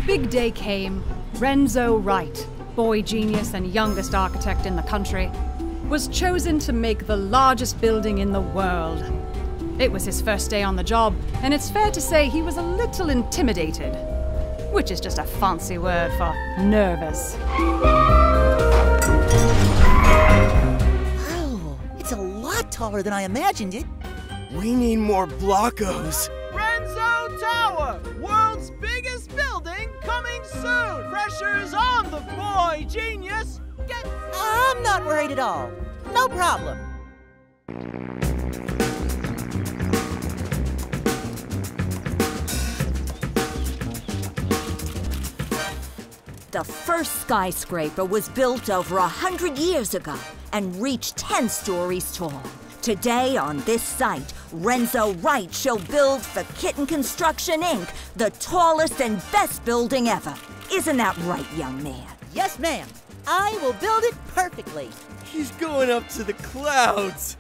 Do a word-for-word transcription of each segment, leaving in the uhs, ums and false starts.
big day came, Renzo Wright, boy genius and youngest architect in the country, was chosen to make the largest building in the world. It was his first day on the job, and it's fair to say he was a little intimidated, which is just a fancy word for nervous. Oh, it's a lot taller than I imagined it. We need more blockos. Renzo Tower, world's biggest building, coming soon. Pressure's on the boy genius. Get. I'm not worried at all. No problem. The first skyscraper was built over a hundred years ago and reached ten stories tall. Today, on this site, Renzo Wright shall build for Kitten Construction, Incorporated the tallest and best building ever. Isn't that right, young man? Yes, ma'am. I will build it perfectly. He's going up to the clouds.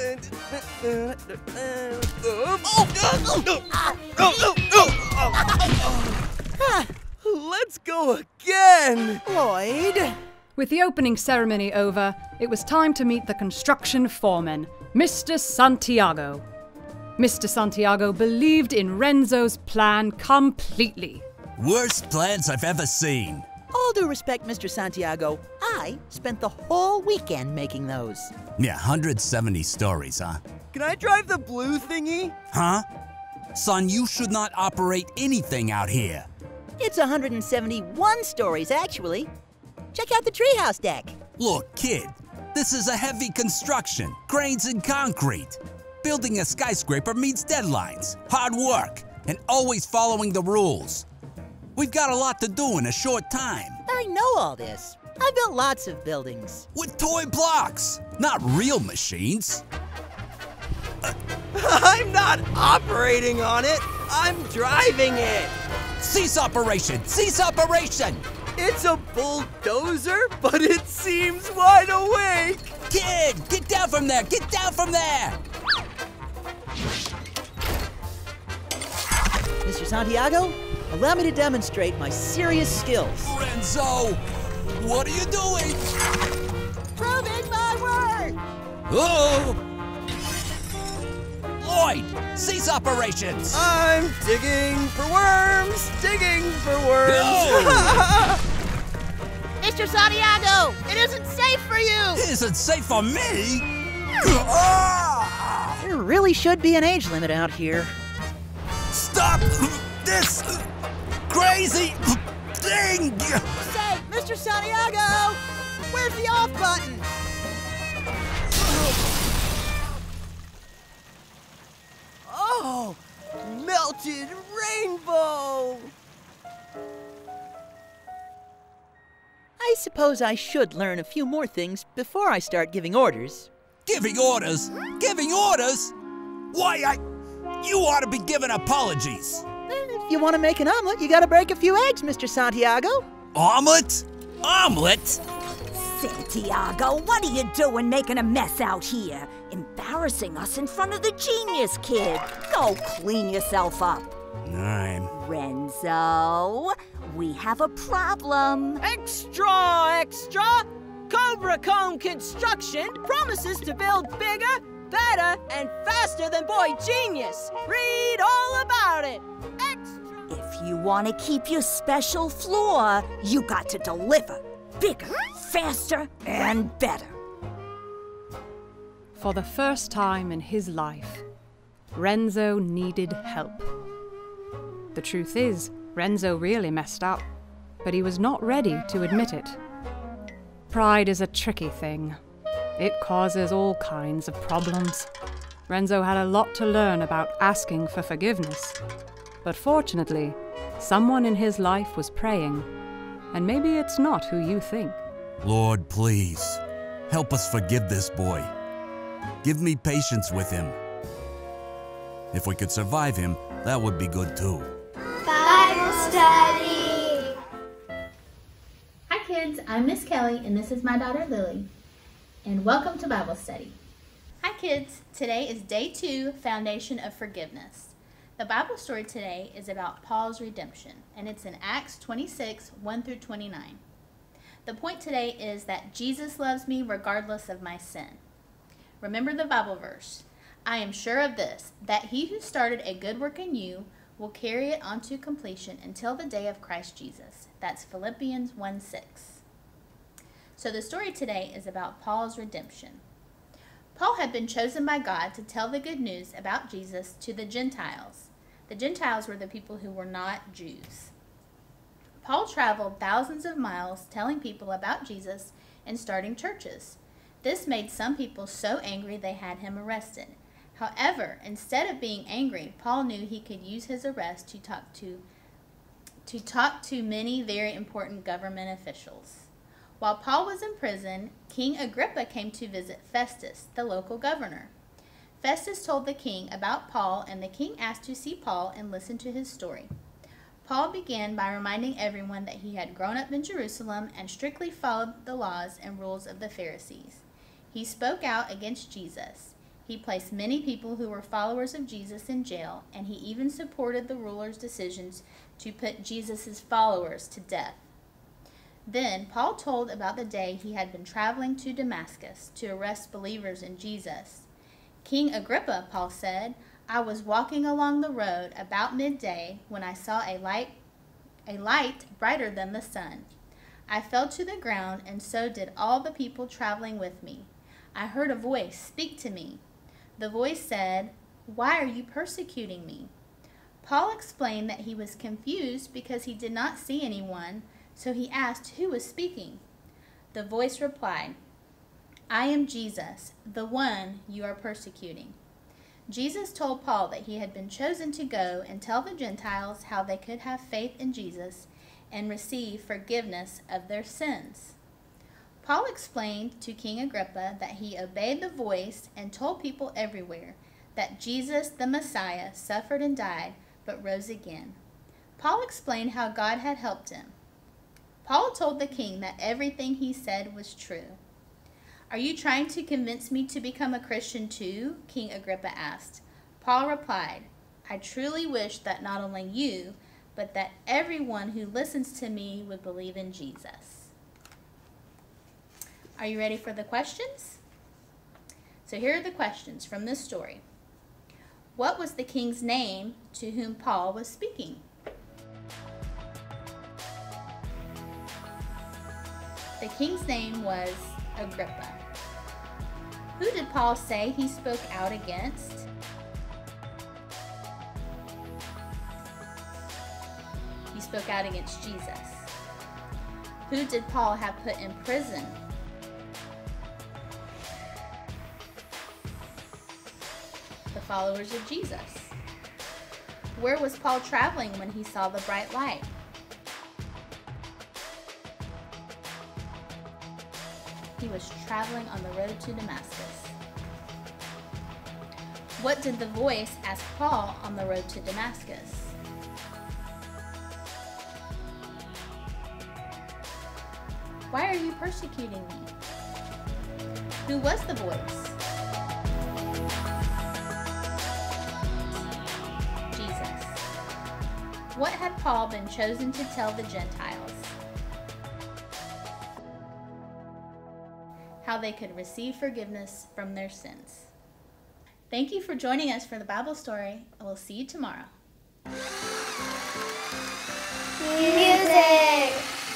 Let's go again! Lloyd! With the opening ceremony over, it was time to meet the construction foreman, Mister Santiago. Mister Santiago believed in Renzo's plan completely. Worst plans I've ever seen. All due respect, Mister Santiago, I spent the whole weekend making those. Yeah, one hundred seventy stories, huh? Can I drive the blue thingy? Huh? Son, you should not operate anything out here. It's one hundred seventy-one stories, actually. Check out the treehouse deck. Look, kid, this is a heavy construction, cranes and concrete. Building a skyscraper means deadlines, hard work, and always following the rules. We've got a lot to do in a short time. I know all this. I built lots of buildings. With toy blocks, not real machines. I'm not operating on it. I'm driving it. Cease operation! Cease operation! It's a bulldozer, but it seems wide awake. Kid, get down from there! Get down from there! Mister Santiago, allow me to demonstrate my serious skills. Renzo, what are you doing? Proving my worth! Oh! Lloyd, cease operations! I'm digging for worms, digging for worms. No! Mister Santiago, it isn't safe for you! It isn't safe for me! There really should be an age limit out here. Stop this crazy thing! Say, Mister Santiago, where's the off button? Oh, melted rainbow! I suppose I should learn a few more things before I start giving orders. Giving orders? Giving orders? Why, I... You ought to be giving apologies. If you want to make an omelet, you gotta break a few eggs, Mister Santiago. Omelet? Omelet? Santiago, what are you doing making a mess out here? Embarrassing us in front of the genius kid. Go clean yourself up. I'm... Renzo, we have a problem. Extra, extra! Cobra Cone Construction promises to build bigger, better, and faster than Boy Genius. Read all about it. Extra! If you want to keep your special floor, you got to deliver. Bigger, faster, and better. For the first time in his life, Renzo needed help. The truth is, Renzo really messed up, but he was not ready to admit it. Pride is a tricky thing. It causes all kinds of problems. Renzo had a lot to learn about asking for forgiveness. But fortunately, someone in his life was praying. And maybe it's not who you think. Lord, please, help us forgive this boy. Give me patience with him. If we could survive him, that would be good too. Bible study! Hi kids, I'm Miss Kelly and this is my daughter Lily. And welcome to Bible study. Hi kids, today is day two, Foundation of Forgiveness. The Bible story today is about Paul's redemption, and it's in Acts twenty-six, one through twenty-nine. The point today is that Jesus loves me regardless of my sin. Remember the Bible verse. I am sure of this, that he who started a good work in you will carry it on to completion until the day of Christ Jesus. That's Philippians one six. So the story today is about Paul's redemption. Paul had been chosen by God to tell the good news about Jesus to the Gentiles. The Gentiles were the people who were not Jews. Paul traveled thousands of miles telling people about Jesus and starting churches. This made some people so angry they had him arrested. However, instead of being angry, Paul knew he could use his arrest to talk to, to talk to many very important government officials. While Paul was in prison, King Agrippa came to visit Festus, the local governor. Festus told the king about Paul, and the king asked to see Paul and listen to his story. Paul began by reminding everyone that he had grown up in Jerusalem and strictly followed the laws and rules of the Pharisees. He spoke out against Jesus. He placed many people who were followers of Jesus in jail, and he even supported the rulers' decisions to put Jesus' followers to death. Then Paul told about the day he had been traveling to Damascus to arrest believers in Jesus. King Agrippa, Paul said, I was walking along the road about midday when I saw a light, a light brighter than the sun. I fell to the ground, and so did all the people traveling with me. I heard a voice speak to me. The voice said, Why are you persecuting me? Paul explained that he was confused because he did not see anyone, so he asked who was speaking. The voice replied, I am Jesus, the one you are persecuting. Jesus told Paul that he had been chosen to go and tell the Gentiles how they could have faith in Jesus and receive forgiveness of their sins. Paul explained to King Agrippa that he obeyed the voice and told people everywhere that Jesus, the Messiah, suffered and died, but rose again. Paul explained how God had helped him. Paul told the king that everything he said was true. Are you trying to convince me to become a Christian too? King Agrippa asked. Paul replied, I truly wish that not only you, but that everyone who listens to me would believe in Jesus. Are you ready for the questions? So here are the questions from this story. What was the king's name to whom Paul was speaking? The king's name was Agrippa. Who did Paul say he spoke out against? He spoke out against Jesus. Who did Paul have put in prison? The followers of Jesus. Where was Paul traveling when he saw the bright light? He was traveling on the road to Damascus. What did the voice ask Paul on the road to Damascus? Why are you persecuting me? Who was the voice? Jesus. What had Paul been chosen to tell the Gentiles? How they could receive forgiveness from their sins. Thank you for joining us for the Bible story. We'll see you tomorrow. Music!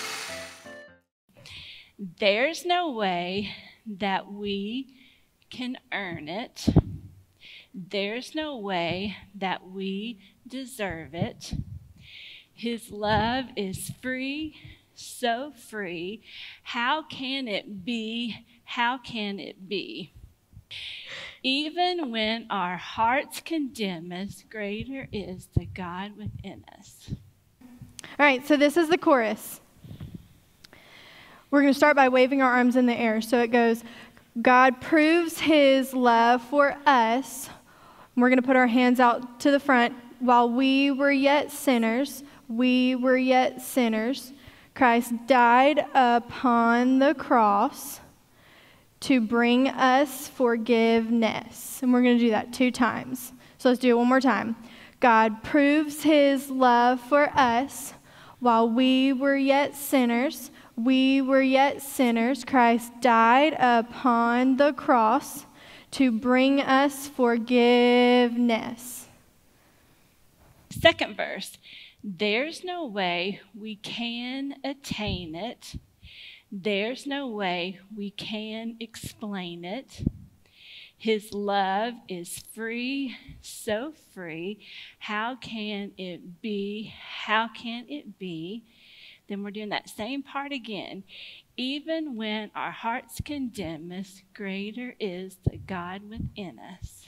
There's no way that we can earn it. There's no way that we deserve it. His love is free, so free. How can it be? How can it be? Even when our hearts condemn us, greater is the God within us. All right, so this is the chorus. We're going to start by waving our arms in the air. So it goes, God proves his love for us. We're going to put our hands out to the front. While we were yet sinners, we were yet sinners. Christ died upon the cross to bring us forgiveness. And we're going to do that two times. So let's do it one more time. God proves his love for us. While we were yet sinners, we were yet sinners, Christ died upon the cross to bring us forgiveness. Second verse, there's no way we can attain it. There's no way we can explain it. His love is free, so free. How can it be? How can it be? Then we're doing that same part again. Even when our hearts condemn us, greater is the God within us.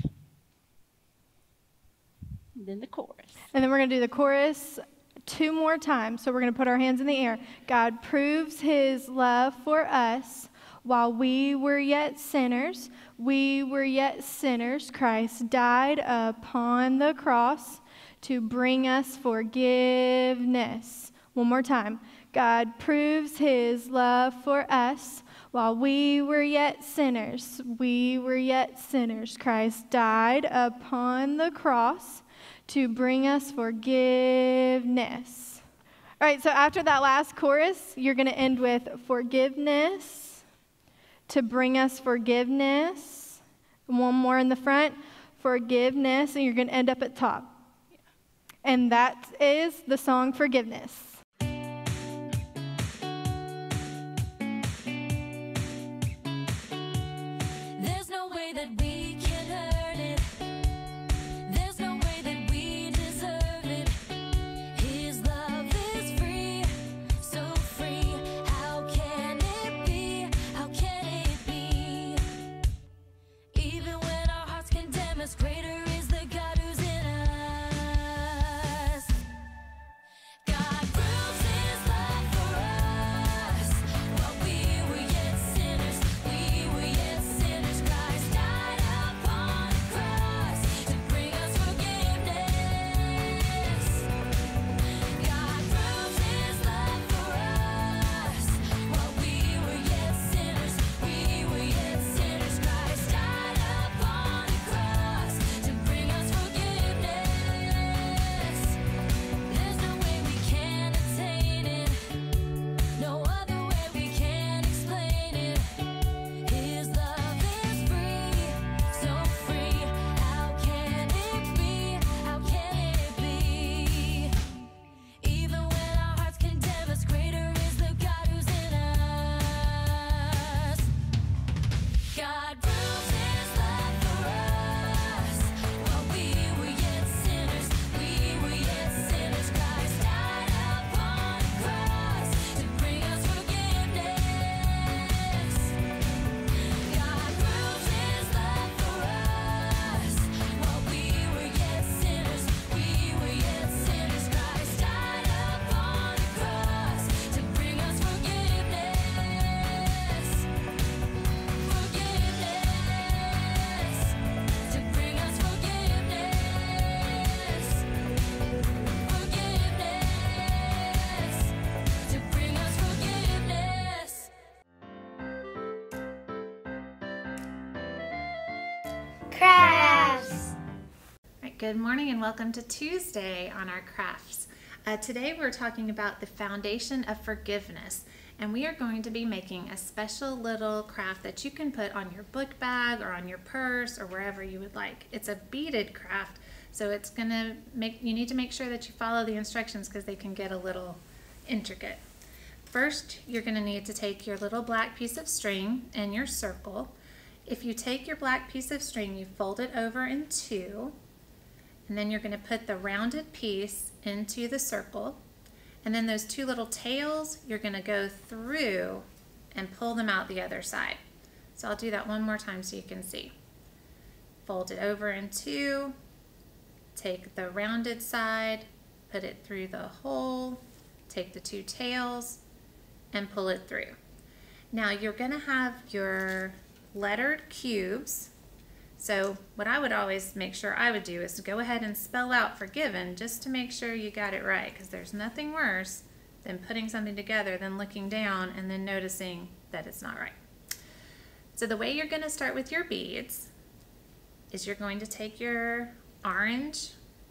And then the chorus. And then we're going to do the chorus two more times. So we're going to put our hands in the air. God proves his love for us. While we were yet sinners, we were yet sinners, Christ died upon the cross to bring us forgiveness. One more time. God proves his love for us. While we were yet sinners, we were yet sinners, Christ died upon the cross to bring us forgiveness. All right, so after that last chorus, you're going to end with forgiveness. To bring us forgiveness. One more in the front, forgiveness, and you're going to end up at top. And that is the song Forgiveness. There's no way that we can earn it. There's no way that we deserve it. His love is free, so free. How can it be? How can it be? Even when our hearts condemn us, greater is the God who's in us. God proves his love for us. While we were yet sinners, we were yet sinners. Christ died upon the cross to bring us forgiveness. God proves his love for us. While we were yet sinners, we were yet sinners. Christ died upon the cross to bring us forgiveness. There's no way we can attain it. No other way we can explain it. His love is free, so free. How can it be? How can it be? Even when our hearts condemn us, greater is the God who's in us. God proves his love for us. While we were yet sinners, we were yet sinners. Christ died upon the cross to bring us forgiveness. God proves his love for us. While we were yet sinners, we were yet sinners. Christ died upon the cross to bring us forgiveness. Forgiveness. To bring us forgiveness. Forgiveness. To bring us forgiveness. Crafts. Right, good morning and welcome to Tuesday on our crafts. Uh, today we're talking about the foundation of forgiveness, and we are going to be making a special little craft that you can put on your book bag or on your purse or wherever you would like. It's a beaded craft, so it's gonna make, you need to make sure that you follow the instructions because they can get a little intricate. First, you're gonna need to take your little black piece of string and your circle. If you take your black piece of string, you fold it over in two, and then you're going to put the rounded piece into the circle, and then those two little tails you're going to go through and pull them out the other side. So I'll do that one more time so you can see. Fold it over in two, take the rounded side, put it through the hole, take the two tails, and pull it through. Now you're going to have your lettered cubes. So what I would always make sure I would do is to go ahead and spell out forgiven just to make sure you got it right, because there's nothing worse than putting something together, then looking down and then noticing that it's not right. So the way you're going to start with your beads is you're going to take your orange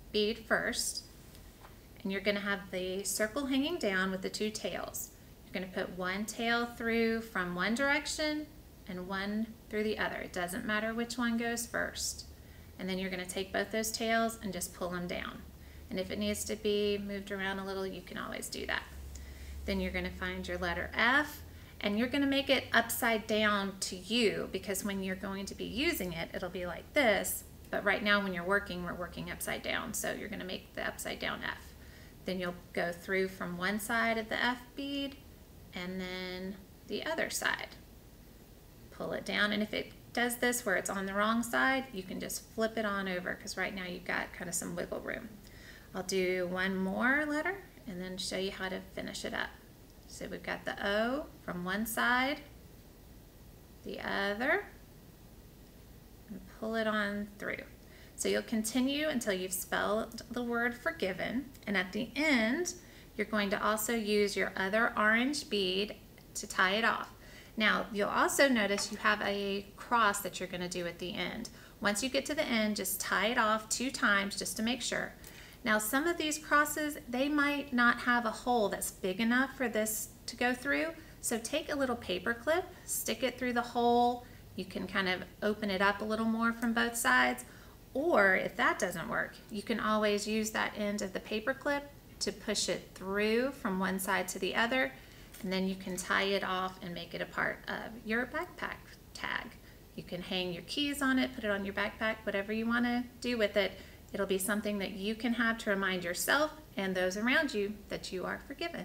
bead first, and you're going to have the circle hanging down with the two tails. You're going to put one tail through from one direction and one through the other. It doesn't matter which one goes first. And then you're going to take both those tails and just pull them down. And if it needs to be moved around a little, you can always do that. Then you're going to find your letter F, and you're going to make it upside down to you, because when you're going to be using it, it'll be like this. But right now when you're working, we're working upside down. So you're going to make the upside down F. Then you'll go through from one side of the F bead and then the other side. Pull it down, and if it does this where it's on the wrong side, you can just flip it on over, because right now you've got kind of some wiggle room. I'll do one more letter and then show you how to finish it up. So we've got the O from one side, the other, and pull it on through. So you'll continue until you've spelled the word forgiven, and at the end you're going to also use your other orange bead to tie it off. Now you'll also notice you have a cross that you're going to do at the end. Once you get to the end, just tie it off two times just to make sure. Now some of these crosses, they might not have a hole that's big enough for this to go through, so take a little paper clip, stick it through the hole. You can kind of open it up a little more from both sides, or if that doesn't work, you can always use that end of the paper clip to push it through from one side to the other, and then you can tie it off and make it a part of your backpack tag. You can hang your keys on it, put it on your backpack, whatever you want to do with it. It'll be something that you can have to remind yourself and those around you that you are forgiven.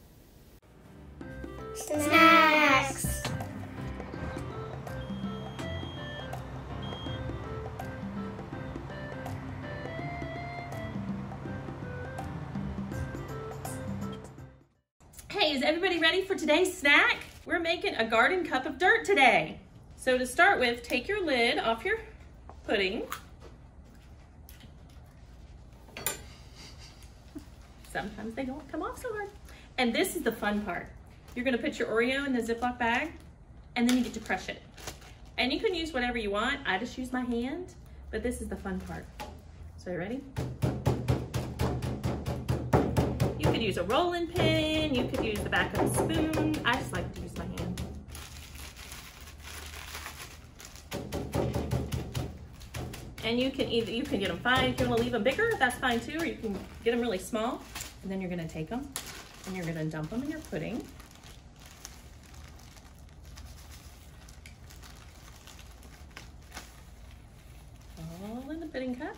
Snacks. Hey, is everybody ready for today's snack? We're making a garden cup of dirt today. So to start with, take your lid off your pudding. Sometimes they don't come off so hard. And this is the fun part. You're gonna put your Oreo in the Ziploc bag, and then you get to crush it. And you can use whatever you want. I just use my hand, but this is the fun part. So you ready? You could use a rolling pin, you could use the back of a spoon. I just like to use my hand. And you can either, you can get them fine. If you want to leave them bigger, that's fine too, or you can get them really small. And then you're going to take them and you're going to dump them in your pudding. All in the pudding cup.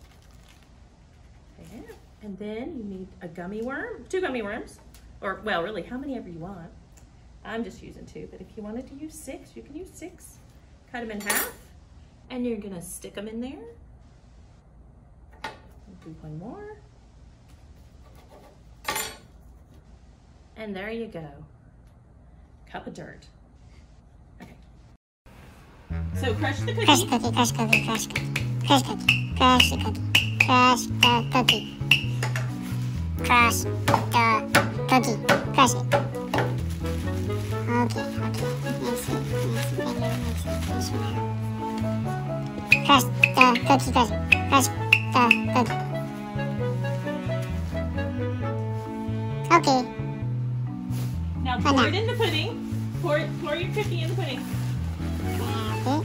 There. And then you need a gummy worm, two gummy worms, or well, really, how many ever you want. I'm just using two, but if you wanted to use six, you can use six. Cut them in half, and you're gonna stick them in there. Do one more. And there you go. Cup of dirt. Okay. So crush the cookie. Crush cookie, crush cookie, crush cookie. Crush cookie, crush the cookie. Crush the cookie. Crush the cookie. Crush it. Okay, okay. Mix it, mix it, mix it, mix it. Crush the cookie, crush it. Crush the cookie. Okay. Now pour it in the pudding. Pour it, pour your cookie in the pudding. Okay.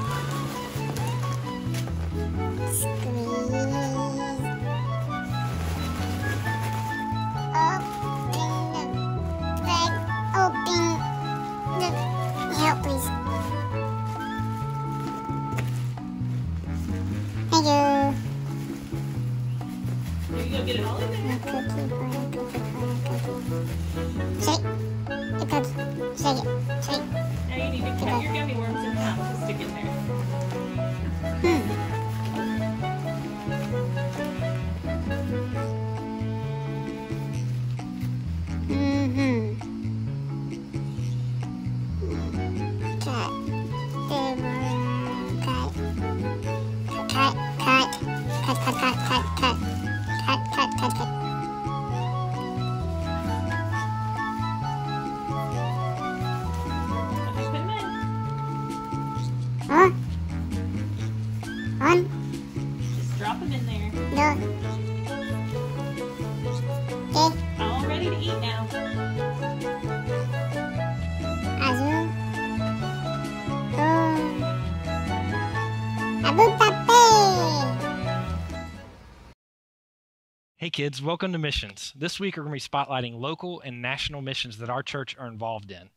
Squeeze. Help, please. Thank you. There you go, get it all in there. Cookie, cookie, cookie, cookie. Shake the cookie. Shake it. Shake. Now you need to cut your gummy worms in half to stick in there. Hmm. Mm-hmm. Cut. Cut. Cut. Cut, cut, cut, cut, cut. Cut, cut, cut, cut. Okay, put them in. drop them in there. No. Okay. All ready to eat now. Azul. Oh. Abu Pape. Hey kids, welcome to Missions. This week we're going to be spotlighting local and national missions that our church are involved in.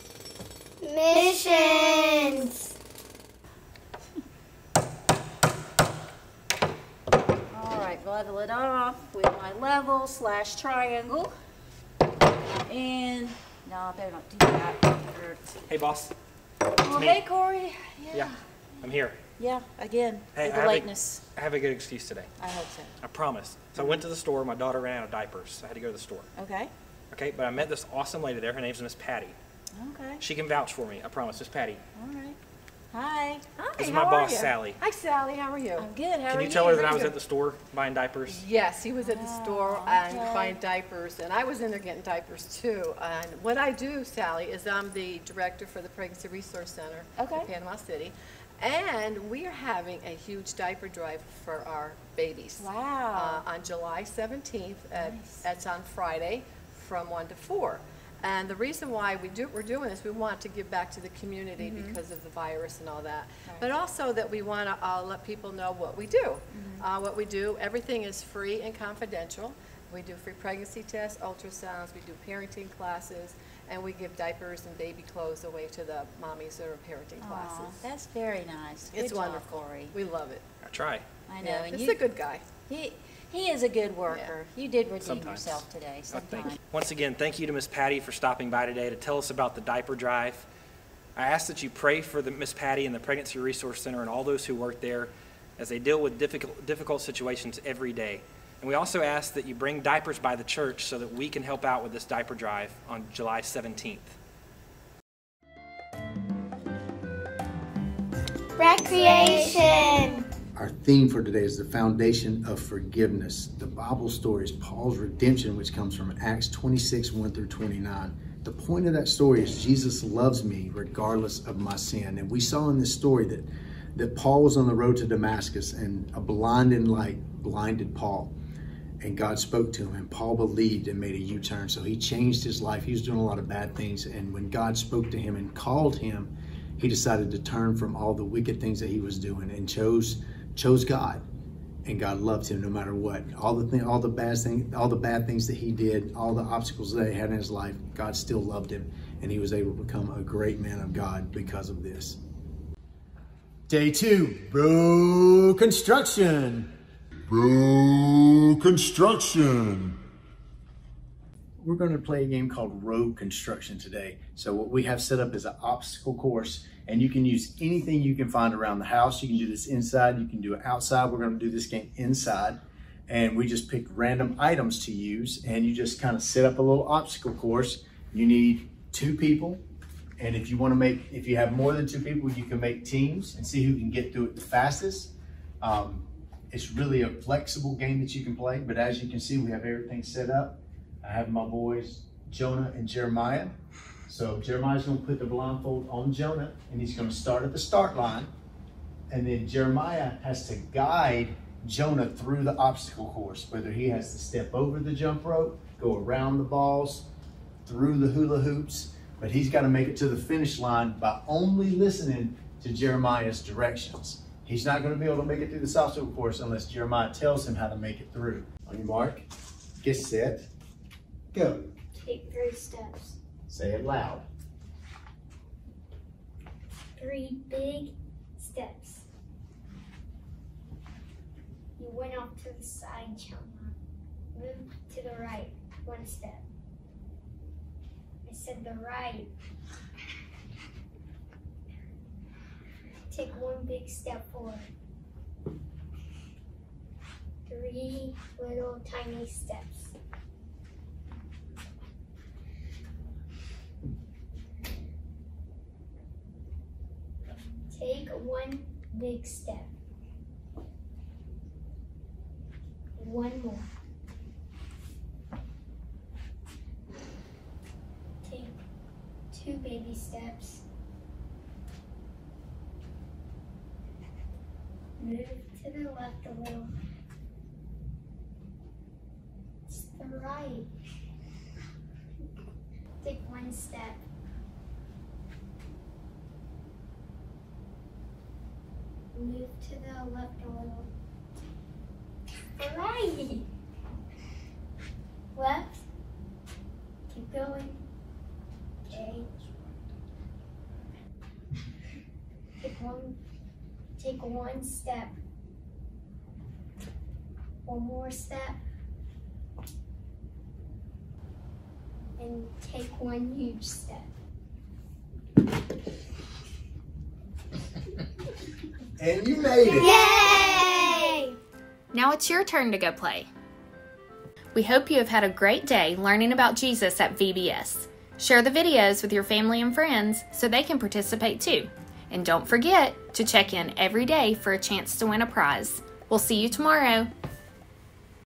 Missions. All right, level it off with my level slash triangle. And, no, I better not do that. Hey boss. Oh, me. hey Corey. Yeah. Yeah, I'm here. Yeah, again, Hey, for I the have, lateness. a, I have a good excuse today. I hope so. I promise. So I went to the store, my daughter ran out of diapers, so I had to go to the store. Okay. Okay, but I met this awesome lady there, her name's Miss Patty. Okay. She can vouch for me, I promise. Miss Patty. All right. Hi. Hi, This is how my are boss, you? Sally. Hi, Sally. How are you? I'm good. How Can are you tell her that I was Good. at the store buying diapers? Yes, he was at the store and okay. buying diapers, and I was in there getting diapers too. And what I do, Sally, is I'm the director for the Pregnancy Resource Center Okay. in Panama City, and we are having a huge diaper drive for our babies. Wow. Uh, on July seventeenth, at, Nice. that's on Friday, from one to four. And the reason why we do, we're doing this, we want to give back to the community Mhm. because of the virus and all that. Right. But also that we want to uh, let people know what we do. Mhm. Uh, what we do, everything is free and confidential. We do free pregnancy tests, ultrasounds, we do parenting classes, and we give diapers and baby clothes away to the mommies that are parenting Aw, classes. that's very nice. It's Good job, wonderful. Corey. We love it. I try. I know. Yeah, and he's you, a good guy. He, he is a good worker. You did redeem Sometimes. yourself today. Oh, thank Sometimes. you. Once again, thank you to Miss Patty for stopping by today to tell us about the diaper drive. I ask that you pray for the Miss Patty and the Pregnancy Resource Center and all those who work there as they deal with difficult, difficult situations every day. And we also ask that you bring diapers by the church so that we can help out with this diaper drive on July seventeenth. Recreation. Our theme for today is the foundation of forgiveness. The Bible story is Paul's redemption, which comes from Acts twenty-six, one through twenty-nine. The point of that story is Jesus loves me regardless of my sin. And we saw in this story that, that Paul was on the road to Damascus and a blinding light blinded Paul. And God spoke to him and Paul believed and made a U-turn. So he changed his life. He was doing a lot of bad things. And when God spoke to him and called him, he decided to turn from all the wicked things that he was doing and chose chose God, and God loved him no matter what. All the thing, all the bad things, all the bad things that he did, all the obstacles that he had in his life, God still loved him, and he was able to become a great man of God because of this. Day two, bro construction. Bro construction. We're going to play a game called Road Construction today. So what we have set up is an obstacle course, and you can use anything you can find around the house. You can do this inside, you can do it outside. We're going to do this game inside, and we just pick random items to use, and you just kind of set up a little obstacle course. You need two people, and if you want to make, if you have more than two people, you can make teams and see who can get through it the fastest. Um, it's really a flexible game that you can play, but as you can see, we have everything set up. I have my boys, Jonah and Jeremiah. So Jeremiah's gonna put the blindfold on Jonah, and he's gonna start at the start line. And then Jeremiah has to guide Jonah through the obstacle course, whether he has to step over the jump rope, go around the balls, through the hula hoops, but he's gotta make it to the finish line by only listening to Jeremiah's directions. He's not gonna be able to make it through this obstacle course unless Jeremiah tells him how to make it through. On your mark, get set, go. Take three steps. Say it loud. Three big steps. You went off to the side, Jonah. Move to the right, one step. I said the right. Take one big step forward. Three little tiny steps. Take one big step. One more. Take two baby steps. Move to the left a little. To the right. Take one step. Move to the left a little. To the right. Left. Keep going. Okay. Take one, take one step. One more step. And take one huge step. And you made it. Yay! Now it's your turn to go play. We hope you have had a great day learning about Jesus at V B S. Share the videos with your family and friends so they can participate too. And don't forget to check in every day for a chance to win a prize. We'll see you tomorrow.